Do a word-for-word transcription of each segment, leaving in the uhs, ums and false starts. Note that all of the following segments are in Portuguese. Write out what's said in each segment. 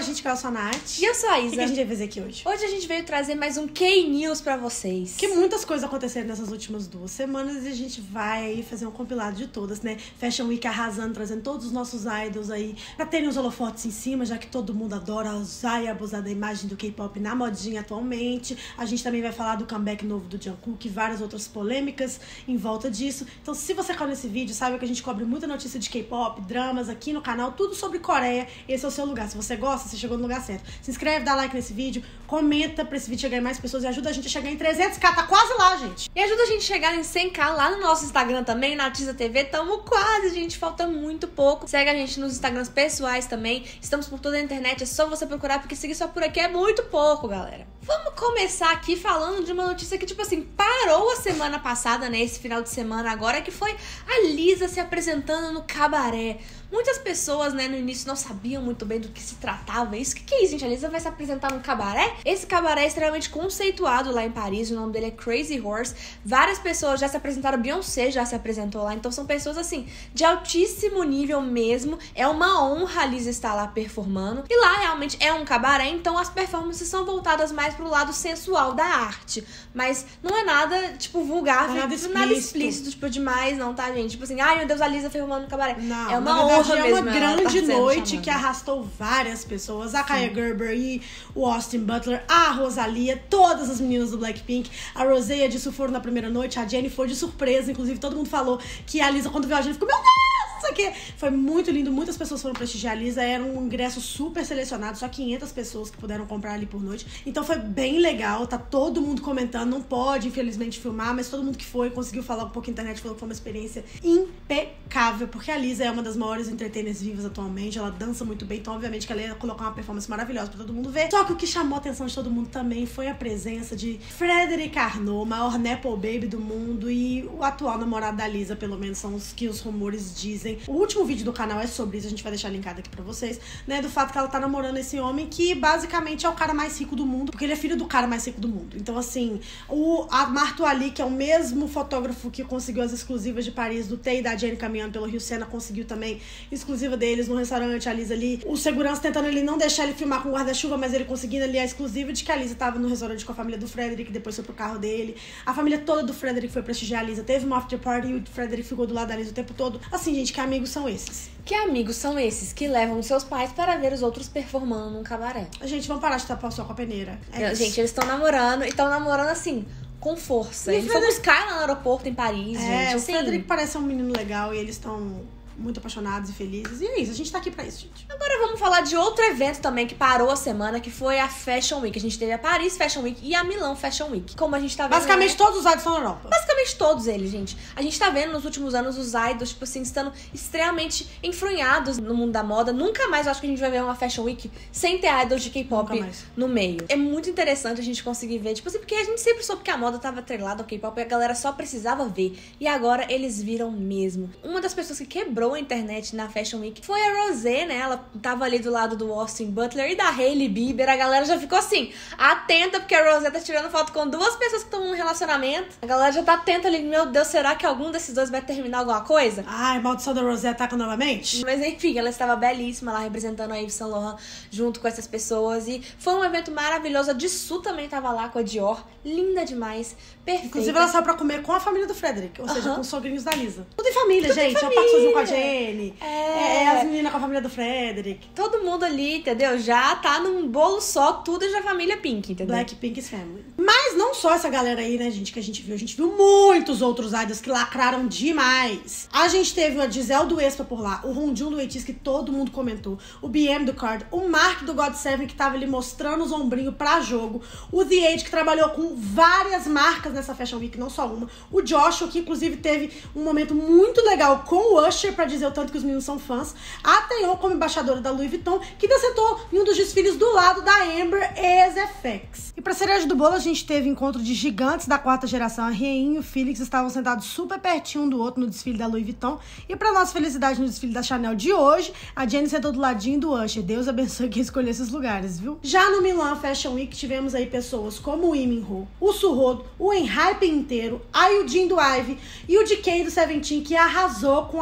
gente, que eu sou a Nath. E eu sou a Isa. O que a gente vai fazer aqui hoje? Hoje a gente veio trazer mais um K-News pra vocês. Que muitas coisas aconteceram nessas últimas duas semanas e a gente vai fazer um compilado de todas, né? Fashion Week arrasando, trazendo todos os nossos idols aí pra terem os holofotes em cima, já que todo mundo adora usar e abusar da imagem do K-pop na modinha atualmente. A gente também vai falar do comeback novo do Jungkook e várias outras polêmicas em volta disso. Então, se você caiu nesse vídeo, sabe que a gente cobre muita notícia de K-pop, dramas aqui no canal, tudo sobre Coreia. Esse é o seu lugar. Se você gosta, você chegou no lugar certo. Se inscreve, dá like nesse vídeo, comenta pra esse vídeo chegar em mais pessoas e ajuda a gente a chegar em trezentos k. Tá quase lá, gente. E ajuda a gente a chegar em cem k lá no nosso Instagram também, Natiza T V. Tamo quase, gente. Falta muito pouco. Segue a gente nos Instagrams pessoais também. Estamos por toda a internet. É só você procurar, porque seguir só por aqui é muito pouco, galera. Vamos começar aqui falando de uma notícia que, tipo assim, parou a semana passada, né? Esse final de semana agora, que foi a Lisa se apresentando no cabaré. Muitas pessoas, né, no início não sabiam muito bem do que se tratava isso. O que, que é isso, gente? A Lisa vai se apresentar no cabaré? Esse cabaré é extremamente conceituado lá em Paris. O nome dele é Crazy Horse. Várias pessoas já se apresentaram. Beyoncé já se apresentou lá. Então são pessoas, assim, de altíssimo nível mesmo. É uma honra a Lisa estar lá performando. E lá realmente é um cabaré, então as performances são voltadas mais pro lado sensual da arte. Mas não é nada, tipo, vulgar, não é nada explícito. nada explícito, tipo, demais, não, tá, gente? Tipo assim, ai meu Deus, a Lisa performando no cabaré. Não, é uma na verdade, honra é mesmo. uma grande tá noite que arrastou várias pessoas. A Kaia Gerber e o Austin Butler, a Rosalia, todas as meninas do Blackpink. A Rosé e a Jisoo foram na primeira noite, a Jennie foi de surpresa. Inclusive, todo mundo falou que a Lisa, quando viu a Jennie, ficou, meu Deus! Isso aqui foi muito lindo, muitas pessoas foram prestigiar a Lisa, era um ingresso super selecionado, só quinhentas pessoas que puderam comprar ali por noite, então foi bem legal, tá todo mundo comentando, não pode infelizmente filmar, mas todo mundo que foi conseguiu falar um pouco na internet, falou que foi uma experiência impecável, porque a Lisa é uma das maiores entertainers vivas atualmente, ela dança muito bem, então obviamente que ela ia colocar uma performance maravilhosa pra todo mundo ver, só que o que chamou a atenção de todo mundo também foi a presença de Frederic Arnault, maior nepo baby do mundo e o atual namorado da Lisa, pelo menos são os que os rumores dizem. O último vídeo do canal é sobre isso, a gente vai deixar linkado aqui pra vocês, né, do fato que ela tá namorando esse homem que basicamente é o cara mais rico do mundo, porque ele é filho do cara mais rico do mundo. Então assim, o Marto Ali, que é o mesmo fotógrafo que conseguiu as exclusivas de Paris do Tay e da Jennie caminhando pelo Rio Sena, conseguiu também exclusiva deles no restaurante, a Lisa ali, o segurança tentando ele não deixar ele filmar com guarda-chuva, mas ele conseguindo ali a exclusiva de que a Lisa tava no restaurante com a família do Frederic, depois foi pro carro dele, a família toda do Frederic foi prestigiar a Lisa, teve uma after party e o Frederic ficou do lado da Lisa o tempo todo. Assim, gente, que amigos são esses? Que amigos são esses que levam os seus pais para ver os outros performando num cabaré? Gente, vamos parar de tapar o sol com a peneira. É gente, eles estão namorando e estão namorando assim, com força. E Ele Frederic... foi buscar ela no aeroporto em Paris, é, gente. É, o assim... Frederic parece um menino legal e eles estão muito apaixonados e felizes. E é isso, a gente tá aqui pra isso, gente. Agora vamos falar de outro evento também que parou a semana, que foi a Fashion Week. A gente teve a Paris Fashion Week e a Milão Fashion Week. Como a gente tá vendo... Basicamente, né? todos os idols estão na Europa. Basicamente todos eles, gente. A gente tá vendo nos últimos anos os idols, tipo assim, estando extremamente enfronhados no mundo da moda. Nunca mais eu acho que a gente vai ver uma Fashion Week sem ter idols de K-pop no meio. É muito interessante a gente conseguir ver, tipo assim, porque a gente sempre soube que a moda tava atrelada ao K-pop e a galera só precisava ver. E agora eles viram mesmo. Uma das pessoas que quebrou a internet na Fashion Week foi a Rosé, né? Ela tava ali do lado do Austin Butler e da Hailey Bieber. A galera já ficou assim, atenta, porque a Rosé tá tirando foto com duas pessoas que estão num relacionamento. A galera já tá atenta ali, meu Deus, será que algum desses dois vai terminar alguma coisa? Ai, maldição da Rosé ataca novamente? Mas enfim, ela estava belíssima lá representando a Yves Saint Laurent junto com essas pessoas. E foi um evento maravilhoso. A Jisoo também tava lá com a Dior. Linda demais, perfeita. Inclusive ela saiu pra comer com a família do Frederic, ou uh-huh. seja, com os sogrinhos da Lisa. Tudo em família, Tudo gente. Em família. É o Park com a Jennie. É. É, as meninas com a família do Frederic. Todo mundo ali, entendeu? Já tá num bolo só, tudo já família Pink, entendeu? Blackpink's family. Mas não só essa galera aí, né, gente, que a gente viu. A gente viu muitos outros idols que lacraram demais. A gente teve a Giselle do Expa por lá, o Honjun do eighties, que todo mundo comentou, o B M do Card, o Mark do God Seven, que tava ali mostrando os ombrinhos pra jogo, o The Age, que trabalhou com várias marcas nessa Fashion Week, não só uma, o Joshua, que inclusive teve um momento muito legal com o Usher, pra dizer o tanto que os meninos são fãs, a Taeyeon como embaixadora da Louis Vuitton, que dançou em um dos desfiles do lado da Amber e F X. E pra cereja do bolo, a gente teve encontro de gigantes da quarta geração. A Rien e o Felix estavam sentados super pertinho um do outro no desfile da Louis Vuitton. E pra nossa felicidade, no desfile da Chanel de hoje, a Jennie sentou do ladinho do Usher. Deus abençoe quem escolheu esses lugares, viu? Já no Milan Fashion Week, tivemos aí pessoas como o Iminho, o Suhodo, o Enhypen inteiro, a Yujin do Ive e o D K do Seventeen, que arrasou com a Bali.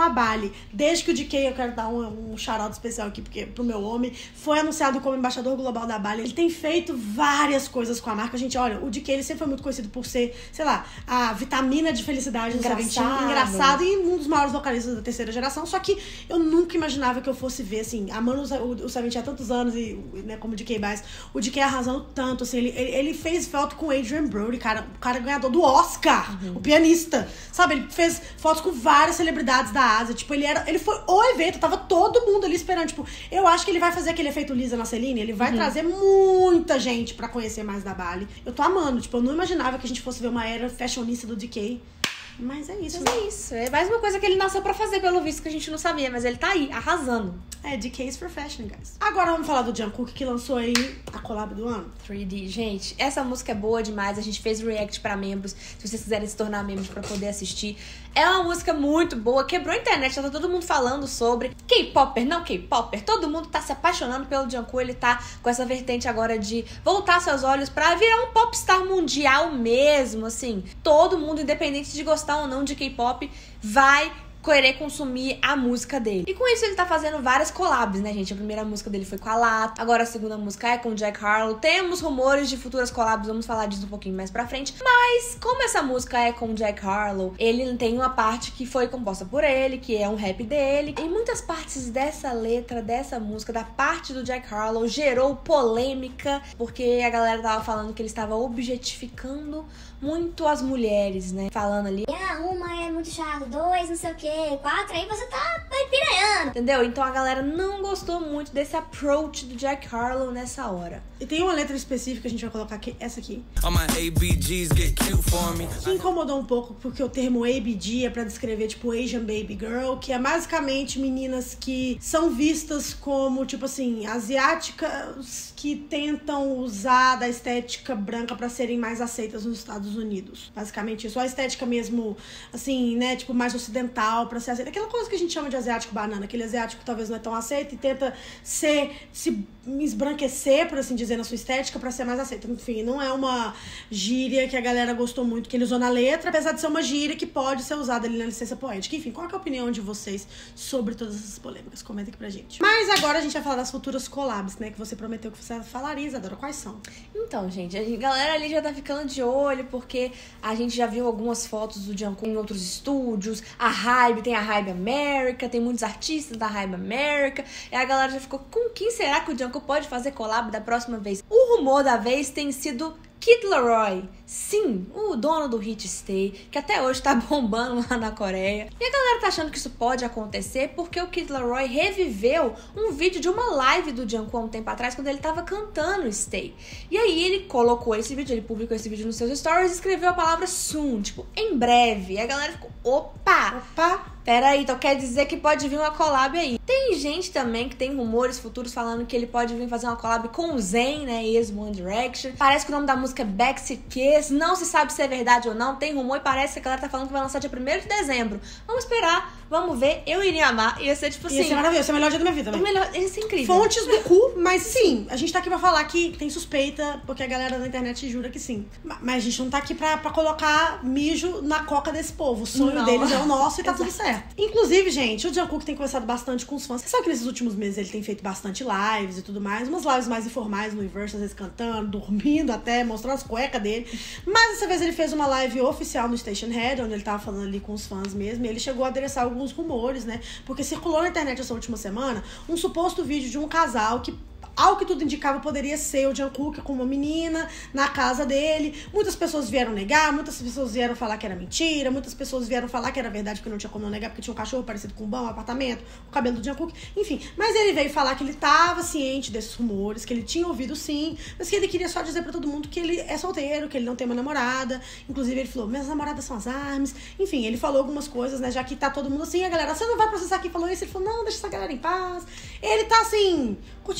Bali, desde que o D K, eu quero dar um, um shout-out especial aqui porque, pro meu homem, foi anunciado como embaixador global da Bali. Ele tem feito várias coisas com a marca. Gente, olha, o D K ele sempre foi muito conhecido por ser, sei lá, a vitamina de felicidade do Seventeen, engraçado e um dos maiores vocalistas da terceira geração. Só que eu nunca imaginava que eu fosse ver, assim, amando o, o Seventeen há tantos anos e, né, como o D K Bass, o D K arrasando tanto, assim, ele, ele, ele fez foto com o Adrian Brody, cara, o cara ganhador do Oscar, uhum. o pianista, sabe? Ele fez fotos com várias celebridades da Ásia, tipo, ele era, ele foi o evento, tava todo mundo ali esperando, tipo, eu acho que ele vai fazer aquele efeito Lisa na Celine, ele vai uhum. trazer muita gente pra conhecer mais da Bali. Eu tô amando, tipo, eu não imaginava que a gente fosse ver uma era fashionista do D K. Mas é isso. Mas é isso. É mais uma coisa que ele nasceu pra fazer, pelo visto, que a gente não sabia. Mas ele tá aí, arrasando. É, D K's for fashion, guys. Agora vamos falar do Jungkook, que lançou aí a collab do ano. três D. Gente, essa música é boa demais. A gente fez react pra membros. Se vocês quiserem se tornar membros pra poder assistir. É uma música muito boa. Quebrou a internet. Já tá todo mundo falando sobre K-Popper, não K-Popper. Todo mundo tá se apaixonando pelo Jungkook. Ele tá com essa vertente agora de voltar seus olhos pra virar um popstar mundial mesmo, assim. Todo mundo, independente de gostar ou não de K-pop, vai querer consumir a música dele. E com isso ele tá fazendo várias collabs, né, gente? A primeira música dele foi com a Lata, agora a segunda música é com o Jack Harlow. Temos rumores de futuras collabs, vamos falar disso um pouquinho mais pra frente. Mas, como essa música é com o Jack Harlow, ele tem uma parte que foi composta por ele, que é um rap dele. E muitas partes dessa letra, dessa música, da parte do Jack Harlow, gerou polêmica, porque a galera tava falando que ele estava objetificando muito as mulheres, né? Falando ali, ah, uma é muito chato, dois não sei o que, quatro, aí você tá piranhando. Entendeu? Então a galera não gostou muito desse approach do Jack Harlow nessa hora. E tem uma letra específica, a gente vai colocar aqui, essa aqui. Que incomodou um pouco, porque o termo A B G é pra descrever, tipo, Asian Baby Girl, que é basicamente meninas que são vistas como, tipo assim, asiáticas que tentam usar da estética branca pra serem mais aceitas nos Estados Unidos. Basicamente isso. A estética mesmo, assim, né, tipo, mais ocidental pra ser aceita. Aquela coisa que a gente chama de asiático banana, aquele asiático que talvez não é tão aceito e tenta ser, se esbranquecer, por assim dizer, na sua estética pra ser mais aceito. Enfim, não é uma gíria que a galera gostou muito, que ele usou na letra, apesar de ser uma gíria que pode ser usada ali na licença poética. Enfim, qual é a opinião de vocês sobre todas essas polêmicas? Comenta aqui pra gente. Mas agora a gente vai falar das futuras collabs, né, que você prometeu que você falaria, Isadora. Quais são? Então, gente, a galera ali já tá ficando de olho, porque a gente já viu algumas fotos do Jungkook em outros estúdios. A Hybe, tem a Hybe America, tem muitos artistas da Hybe America. E a galera já ficou, com quem será que o Jungkook pode fazer collab da próxima vez? O rumor da vez tem sido Kid Laroi. Sim, o dono do hit Stay, que até hoje tá bombando lá na Coreia. E a galera tá achando que isso pode acontecer porque o Kid Laroi reviveu um vídeo de uma live do Jungkook há um tempo atrás, quando ele tava cantando Stay. E aí ele colocou esse vídeo, ele publicou esse vídeo nos seus stories e escreveu a palavra soon, tipo, em breve. E a galera ficou, opa! Opa! Peraí, então quer dizer que pode vir uma collab aí. Tem gente também que tem rumores futuros falando que ele pode vir fazer uma collab com o Zayn, né, ex-One Direction. Parece que o nome da música é Backseat Kiss. Não se sabe se é verdade ou não. Tem rumor e parece que a galera tá falando que vai lançar dia primeiro de dezembro. Vamos esperar, vamos ver. Eu iria amar. Ia ser tipo assim... Ia ser maravilhoso. Ia ser o melhor dia da minha vida, né? O melhor... Ia ser incrível. Fontes do cu, mas sim. A gente tá aqui pra falar que tem suspeita, porque a galera da internet jura que sim. Mas a gente não tá aqui pra, pra colocar mijo na coca desse povo. O sonho não. deles é o nosso e tá tudo certo. Inclusive, gente, o Jungkook tem conversado bastante com os fãs. Você sabe que nesses últimos meses ele tem feito bastante lives e tudo mais. Umas lives mais informais no Universo, às vezes cantando, dormindo até, mostrando as cuecas dele. Mas dessa vez ele fez uma live oficial no Station Head, onde ele tava falando ali com os fãs mesmo. E ele chegou a adereçar alguns rumores, né? Porque circulou na internet essa última semana um suposto vídeo de um casal que, ao que tudo indicava, poderia ser o Jungkook com uma menina na casa dele. Muitas pessoas vieram negar, muitas pessoas vieram falar que era mentira, muitas pessoas vieram falar que era verdade, porque não tinha como não negar, porque tinha um cachorro parecido com um bom, um apartamento, o cabelo do Jungkook, enfim. Mas ele veio falar que ele estava ciente desses rumores, que ele tinha ouvido sim, mas que ele queria só dizer pra todo mundo que ele é solteiro, que ele não tem uma namorada. Inclusive ele falou, minhas namoradas são as armas. Enfim, ele falou algumas coisas, né, já que tá todo mundo assim, a galera, você não vai processar quem falou isso? Ele falou, não, deixa essa galera em paz. Ele tá assim, curtindo a vida dele,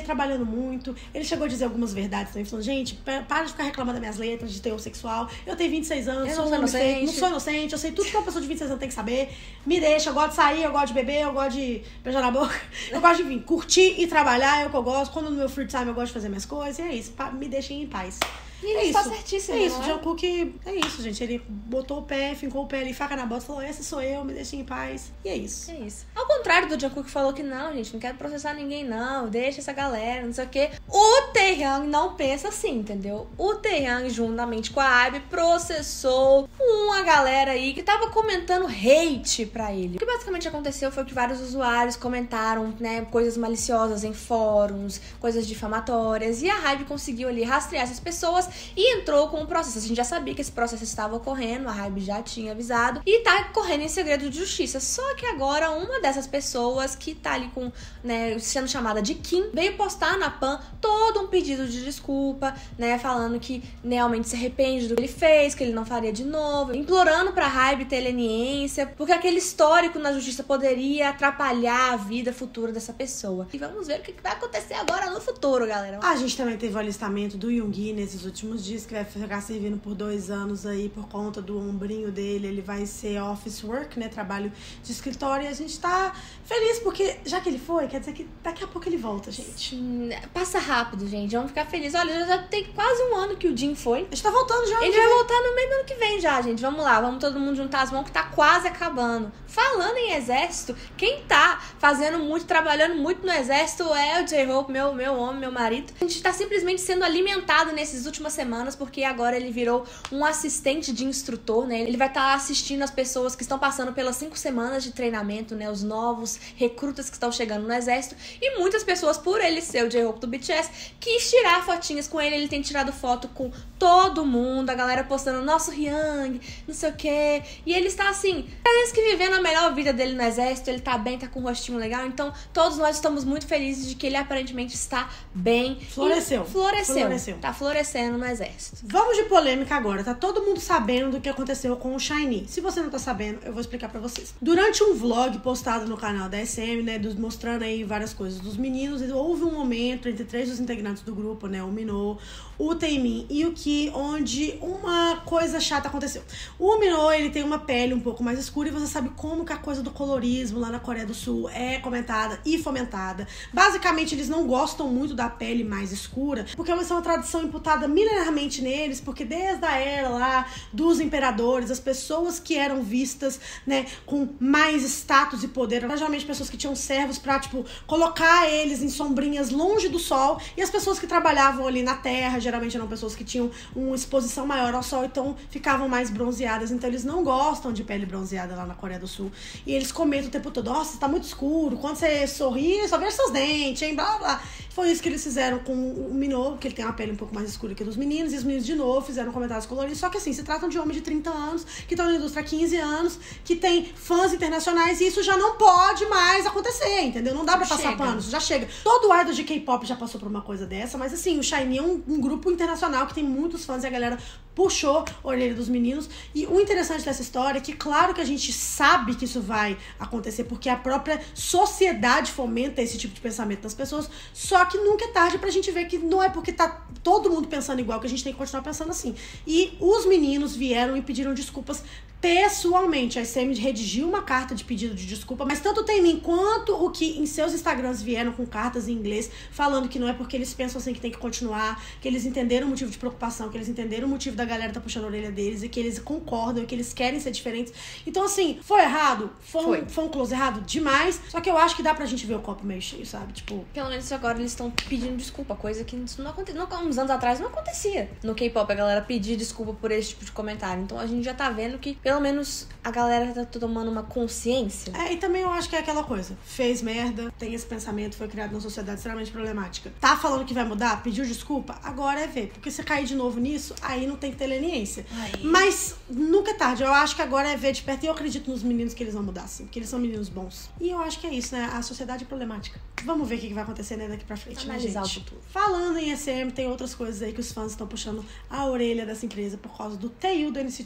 trabalhando muito. Ele chegou a dizer algumas verdades também, falando, gente, para de ficar reclamando das minhas letras de teor sexual. Eu tenho vinte e seis anos, eu sou não sou inocente. Não sou inocente, eu sei tudo que uma pessoa de vinte e seis anos tem que saber. Me deixa, eu gosto de sair, eu gosto de beber, eu gosto de beijar na boca. Eu gosto de vir, curtir e trabalhar, é o que eu gosto. Quando no meu free time eu gosto de fazer minhas coisas. E é isso, me deixem em paz. E ele é está isso. certíssimo, É isso, não o Jungkook, é isso, gente. Ele botou o pé, fincou o pé ali, faca na bota, falou, esse sou eu, me deixem em paz. E é isso. É isso. Ao contrário do Jungkook, falou que não, gente, não quero processar ninguém, não. Deixa essa galera, não sei o quê. O Taehyung não pensa assim, entendeu? O Taehyung, juntamente com a I B, processou uma galera aí que tava comentando hate pra ele. O que basicamente aconteceu foi que vários usuários comentaram, né, coisas maliciosas em fóruns, coisas difamatórias, e a Hybe conseguiu ali rastrear essas pessoas e entrou com um processo. A gente já sabia que esse processo estava ocorrendo, a Hybe já tinha avisado, e tá correndo em segredo de justiça. Só que agora uma dessas pessoas que tá ali com, né, sendo chamada de Kim, veio postar na Pan todo um pedido de desculpa, né, falando que realmente se arrepende do que ele fez, que ele não faria de novo, implorando pra Hybe ter leniência, porque aquele histórico na justiça poderia atrapalhar a vida futura dessa pessoa. E vamos ver o que vai acontecer agora no futuro, galera. A gente também teve o alistamento do Yoongi nesses últimos dias, que vai ficar servindo por dois anos aí por conta do ombrinho dele. Ele vai ser office work, né, trabalho de escritório, e a gente tá feliz porque já que ele foi, quer dizer que daqui a pouco ele volta, gente. Hum, passa rápido, gente, vamos ficar felizes. Olha, já, já tem quase um ano que o Jin foi. A gente tá voltando já. Ele vai voltar no meio do ano que vem já, gente. Vamos lá, vamos todo mundo juntar as mãos que tá quase acabando. Falando em exército, quem tá fazendo muito, trabalhando muito no exército é o J-Hope, meu, meu homem, meu marido. A gente tá simplesmente sendo alimentado nessas últimas semanas, porque agora ele virou um assistente de instrutor, né? Ele vai estar tá assistindo as pessoas que estão passando pelas cinco semanas de treinamento, né? Os novos recrutas que estão chegando no exército. E muitas pessoas, por ele ser o J-Hope do B T S, quis tirar fotinhas com ele. Ele tem tirado foto com todo mundo, a galera postando nosso Hyung, não sei o quê. E ele está assim, parece que vivendo a melhor vida dele no exército. Ele tá bem, tá com um rostinho legal. Então, todos nós estamos muito felizes de que ele aparentemente está bem. Floresceu. Floresceu. Floresceu. Tá florescendo no exército. Vamos de polêmica agora. Tá todo mundo sabendo do que aconteceu com o SHINee. Se você não tá sabendo, eu vou explicar pra vocês. Durante um vlog postado no canal da S M, né, dos, mostrando aí várias coisas dos meninos, houve um momento entre três dos integrantes do grupo, né, o Minho, o Taemin e o Ki, onde uma coisa chata aconteceu. O Minho, ele tem uma pele um pouco mais escura, e você sabe como que a coisa do colorismo lá na Coreia do Sul é comentada e fomentada. Basicamente, eles não gostam muito da pele mais escura, porque essa é uma tradição imputada milenarmente neles, porque desde a era lá dos imperadores, as pessoas que eram vistas, né, com mais status e poder, eram geralmente pessoas que tinham servos pra, tipo, colocar eles em sombrinhas longe do sol, e as pessoas que trabalhavam ali na terra, geralmente eram pessoas que tinham uma exposição maior ao sol, então ficavam mais bronzeadas. Então eles não gostam de pele bronzeada lá na Coreia do Sul. E eles comentam o tempo todo, nossa, tá muito escuro, quando você sorri, só vejo seus dentes, hein, blá, blá. Foi isso que eles fizeram com o Minho, que ele tem uma pele um pouco mais escura que a dos meninos, e os meninos de novo fizeram comentários coloridos. Só que assim, se tratam de homens de trinta anos, que estão na indústria há quinze anos, que tem fãs internacionais, e isso já não pode mais acontecer, entendeu? Não dá pra passar Chega. pano, isso já chega. Todo idol de K-pop já passou por uma coisa dessa, mas assim, o SHINee é um, um grupo internacional que tem muitos fãs, e a galera puxou a orelha dos meninos. E o interessante dessa história é que, claro que a gente sabe que isso vai acontecer, porque a própria sociedade fomenta esse tipo de pensamento nas pessoas, só que nunca é tarde pra gente ver que não é porque tá todo mundo pensando igual que a gente tem que continuar pensando assim. E os meninos vieram e pediram desculpas pessoalmente. A S M redigiu uma carta de pedido de desculpa, mas tanto o Taemin quanto o Ki em seus Instagrams vieram com cartas em inglês falando que não é porque eles pensam assim que tem que continuar, que eles entenderam o motivo de preocupação, que eles entenderam o motivo da galera tá puxando a orelha deles, e que eles concordam, e que eles querem ser diferentes. Então assim, foi errado? Foi, Foi. Um, foi um close errado? Demais. Só que eu acho que dá pra gente ver o copo meio cheio, sabe? Tipo, Pelo menos agora eles estão pedindo desculpa, coisa que não acontecia, não, uns anos atrás não acontecia. No K-pop a galera pedir desculpa por esse tipo de comentário. Então a gente já tá vendo que pelo menos a galera tá tomando uma consciência. É, e também eu acho que é aquela coisa. Fez merda, tem esse pensamento, foi criado numa sociedade extremamente problemática. Tá falando que vai mudar? Pediu desculpa? Agora é ver. Porque se cair de novo nisso, aí não tem que ter leniência. Aí. Mas nunca é tarde. Eu acho que agora é ver de perto. E eu acredito nos meninos que eles vão mudar, sim. Porque eles são meninos bons. E eu acho que é isso, né? A sociedade é problemática. Vamos ver o que vai acontecer, né, daqui pra frente, Analisar né, o gente? futuro. Falando em S M, tem outras coisas aí que os fãs estão puxando a orelha dessa empresa por causa do Taehyung do N C T.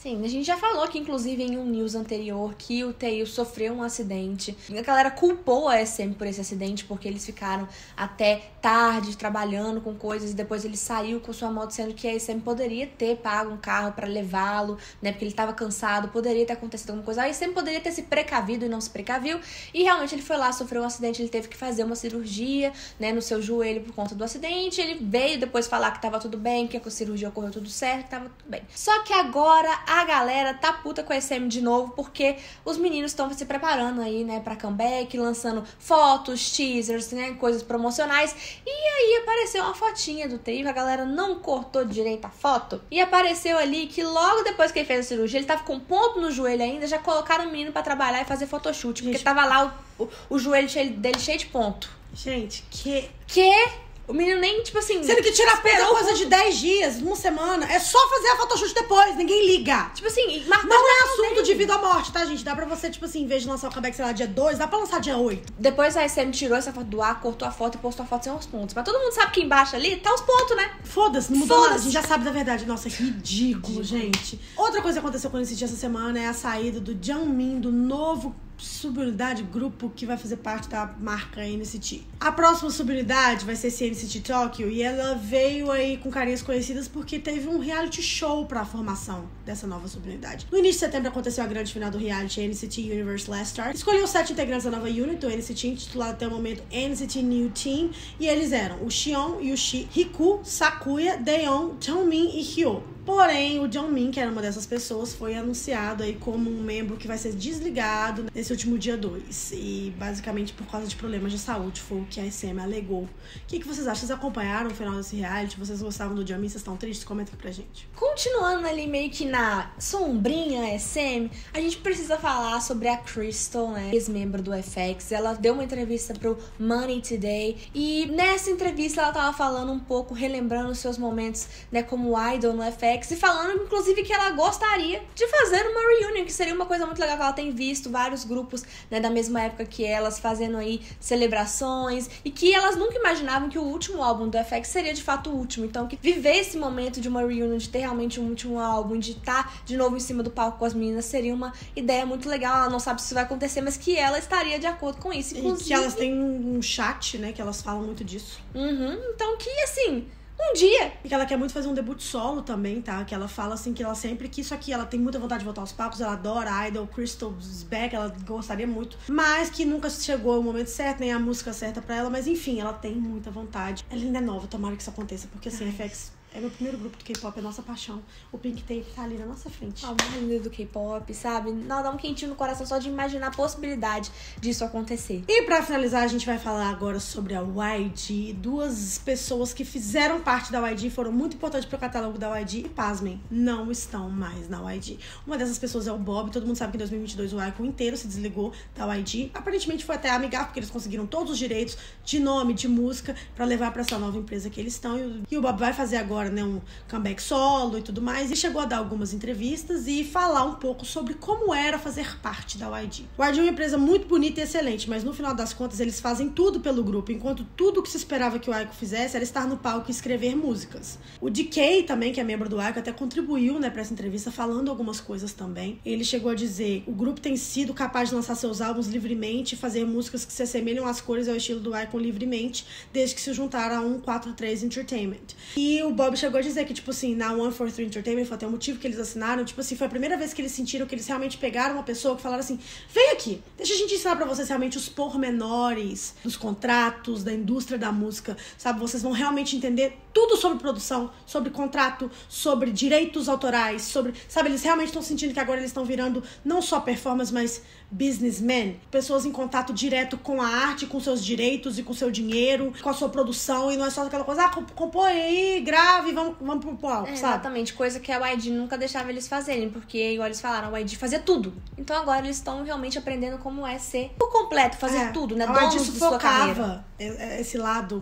Sim, a gente já falou aqui, inclusive, em um news anterior, que o Taeil sofreu um acidente. A galera culpou a S M por esse acidente, porque eles ficaram até tarde trabalhando com coisas e depois ele saiu com sua moto, sendo que a S M poderia ter pago um carro pra levá-lo, né? Porque ele tava cansado, poderia ter acontecido alguma coisa. A S M poderia ter se precavido e não se precaviu. E realmente ele foi lá, sofreu um acidente, ele teve que fazer uma cirurgia, né, no seu joelho por conta do acidente. Ele veio depois falar que tava tudo bem, que a cirurgia ocorreu tudo certo, que tava tudo bem. Só que agora a galera tá puta com a S M de novo, porque os meninos estão se preparando aí, né, pra comeback, lançando fotos, teasers, né, coisas promocionais. E aí apareceu uma fotinha do Taeil, a galera não cortou direito a foto. E apareceu ali que logo depois que ele fez a cirurgia, ele tava com um ponto no joelho ainda, já colocaram o menino pra trabalhar e fazer photoshoot, porque Gente, tava lá o, o, o joelho cheio, dele cheio de ponto. Gente, que... Que... O menino nem, tipo assim... Sendo que tirar peito é esperou coisa de dez dias, uma semana. É só fazer a photoshoot depois, ninguém liga. Tipo assim, marcou Não é a assunto dele. de vida ou morte, tá, gente? Dá pra você, tipo assim, em vez de lançar o comeback, sei lá, dia dois, dá pra lançar dia oito. Depois a S M tirou essa foto do ar, cortou a foto e postou a foto sem os pontos. Mas todo mundo sabe que embaixo ali tá os pontos, né? Foda-se, não mudou nada. A Foda-se. gente já sabe da verdade. Nossa, que ridículo, gente. Outra coisa que aconteceu com o N C T essa semana é a saída do Jungmin, do novo subunidade, grupo que vai fazer parte da marca N C T. A próxima subunidade vai ser esse N C T Tokyo e ela veio aí com carinhas conhecidas porque teve um reality show pra formação dessa nova subunidade. No início de setembro aconteceu a grande final do reality N C T Universe Last Start. Escolheu sete integrantes da nova unit do N C T, intitulado até o momento N C T New Team, e eles eram o Xion, Yushi, Riku, Sakuya, Daeon, Jungmin e Hyo. Porém, o Jungmin, que era uma dessas pessoas, foi anunciado aí como um membro que vai ser desligado nesse último dia dois. E basicamente por causa de problemas de saúde, foi o que a S M alegou. O que, que vocês acham? Vocês acompanharam o final desse reality? Vocês gostavam do Jungmin? Vocês estão tristes? Comenta aqui pra gente. Continuando ali meio que na sombrinha S M, a gente precisa falar sobre a Crystal, né, ex-membro do F X. Ela deu uma entrevista pro Money Today e nessa entrevista ela tava falando um pouco, relembrando os seus momentos, né, como idol no F X e falando, inclusive, que ela gostaria de fazer uma reunion, que seria uma coisa muito legal, que ela tem visto vários grupos, né, da mesma época que elas, fazendo aí celebrações, e que elas nunca imaginavam que o último álbum do F X seria de fato o último. Então, que viver esse momento de uma reunion, de ter realmente um último álbum, de estar de novo em cima do palco com as meninas, seria uma ideia muito legal. Ela não sabe se isso vai acontecer, mas que ela estaria de acordo com isso. Inclusive, E que elas têm um chat, né, que elas falam muito disso. Uhum, então que, assim... Um dia. E que ela quer muito fazer um debut solo também, tá? Que ela fala assim, que ela sempre quis isso aqui, ela tem muita vontade de voltar aos palcos, ela adora Idol, Crystal's Back, ela gostaria muito, mas que nunca chegou o momento certo, nem a música certa pra ela, mas enfim, ela tem muita vontade. Ela ainda é nova, tomara que isso aconteça, porque assim, F X é meu primeiro grupo do K-pop, é nossa paixão. O Pink Tape tá ali na nossa frente. A mais linda do K-pop, sabe? Não, dá um quentinho no coração só de imaginar a possibilidade disso acontecer. E pra finalizar, a gente vai falar agora sobre a Y G. Duas pessoas que fizeram parte da Y G, foram muito importantes pro catálogo da Y G e, pasmem, não estão mais na Y G. Uma dessas pessoas é o Bob. Todo mundo sabe que em dois mil e vinte e dois o Icon inteiro se desligou da Y G. Aparentemente foi até amigável, porque eles conseguiram todos os direitos de nome, de música, pra levar pra essa nova empresa que eles estão. E o, e o Bob vai fazer agora, né, um comeback solo e tudo mais, e chegou a dar algumas entrevistas e falar um pouco sobre como era fazer parte da Y G. A Y G é uma empresa muito bonita e excelente, mas no final das contas eles fazem tudo pelo grupo, enquanto tudo que se esperava que o Aiko fizesse era estar no palco e escrever músicas. O D K também, que é membro do Aiko, até contribuiu, né, pra essa entrevista, falando algumas coisas também. Ele chegou a dizer: o grupo tem sido capaz de lançar seus álbuns livremente, fazer músicas que se assemelham às cores e ao estilo do Aiko livremente, desde que se juntaram a um quatro três Entertainment. E o Bob chegou a dizer que, tipo assim, na one four three Entertainment foi até o motivo que eles assinaram, tipo assim, foi a primeira vez que eles sentiram que eles realmente pegaram uma pessoa que falaram assim: vem aqui, deixa a gente ensinar pra vocês realmente os pormenores dos contratos, da indústria da música, sabe? Vocês vão realmente entender tudo sobre produção, sobre contrato, sobre direitos autorais, sobre, sabe? Eles realmente estão sentindo que agora eles estão virando não só performers, mas businessmen, pessoas em contato direto com a arte, com seus direitos e com seu dinheiro, com a sua produção, e não é só aquela coisa, ah, compõe aí, grave, vamos, vamos pro palco, É, sabe? exatamente, coisa que a Y G nunca deixava eles fazerem, porque, igual eles falaram, a Y G fazia tudo. Então agora eles estão realmente aprendendo como é ser por completo, fazer É, tudo, né? A Y G Donos de sua carreira. sufocava esse lado,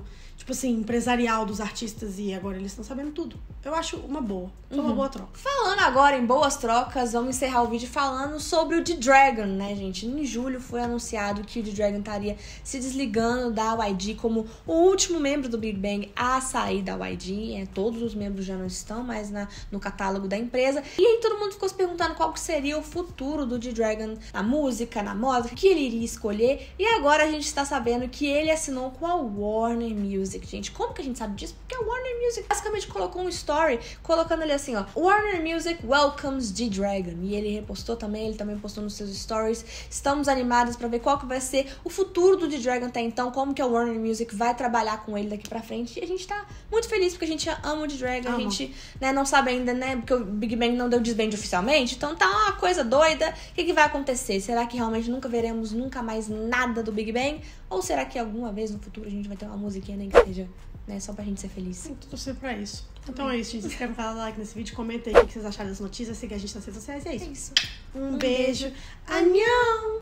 tipo assim, empresarial dos artistas e agora eles estão sabendo tudo. Eu acho uma boa. Foi uma Uhum. boa troca. Falando agora em boas trocas, vamos encerrar o vídeo falando sobre o D-Dragon, né, gente? Em julho foi anunciado que o D-Dragon estaria se desligando da Y G como o último membro do Big Bang a sair da Y G. É, todos os membros já não estão mais na, no catálogo da empresa. E aí todo mundo ficou se perguntando qual que seria o futuro do D-Dragon na música, na moda, o que ele iria escolher. E agora a gente está sabendo que ele assinou com a Warner Music, gente. Como que a gente sabe disso? Porque a Warner Music basicamente colocou um story colocando ele assim, ó, Warner Music welcomes D-Dragon. E ele repostou também, ele também postou nos seus stories. Estamos animados pra ver qual que vai ser o futuro do D-Dragon até então, como que a Warner Music vai trabalhar com ele daqui pra frente. E a gente tá muito feliz porque a gente ama o D-Dragon, a gente, né, não sabe ainda, né, porque o Big Bang não deu desband oficialmente, então tá uma coisa doida. O que que vai acontecer? Será que realmente nunca veremos nunca mais nada do Big Bang? Ou será que alguma vez no futuro a gente vai ter uma musiquinha nem que seja, né, só pra gente ser feliz? Tem que torcer pra isso. Então é isso, gente. Se inscreve, dá like nesse vídeo, comenta aí o que vocês acharam das notícias, siga a gente nas redes sociais e é isso. É isso. Um, beijo. Anhão!